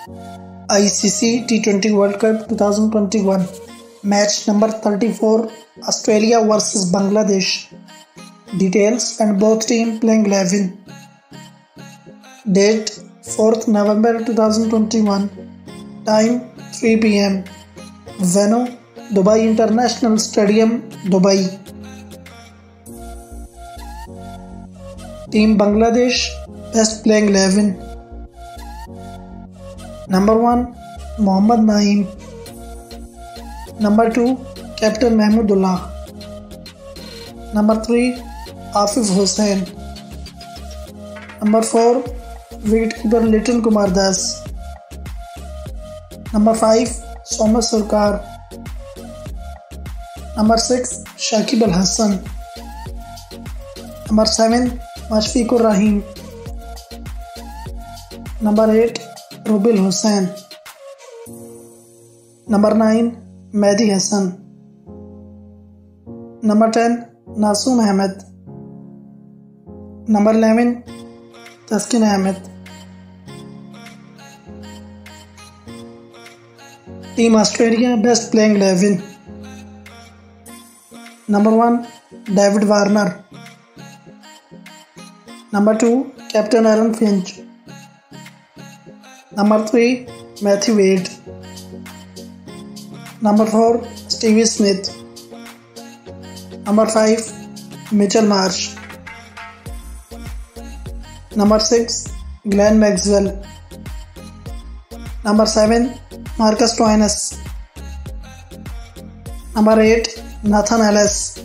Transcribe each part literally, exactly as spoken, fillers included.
I C C T twenty World Cup twenty twenty-one. Match number thirty-four, Australia versus Bangladesh. Details and both teams playing eleven. Date fourth November twenty twenty-one. Time three p m Venue Dubai International Stadium, Dubai. Team Bangladesh best playing eleven. Number one, Mohammad Naeem. Number two, Captain Mahmudullah. Number three, Afif Hussain. Number four, wicketkeeper Liton Kumar Das. Number five, Somar Sarkar. Number six, Shakib Al Hassan. Number seven, Mashfiqur Rahim. Number eight, Rubil Hussain. Number nine, Mehdi Hassan. Number ten, Nasoom Ahmed. Number eleven, Taskin Ahmed. Team Australia best playing eleven. Number one, David Warner. Number two, Captain Aaron Finch. Number three, Matthew Wade. Number four, Stevie Smith. Number five, Mitchell Marsh. Number six, Glenn Maxwell. Number seven, Marcus Stoinis. Number eight, Nathan Ellis.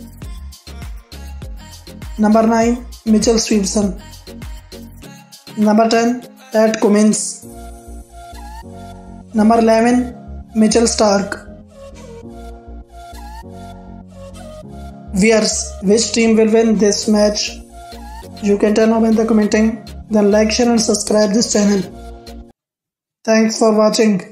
Number nine, Mitchell Stevenson. Number ten, Pat Cummins. Number eleven, Mitchell Stark. Viewers, which team will win this match? You can tell me in the commenting. Then like, share and subscribe this channel. Thanks for watching.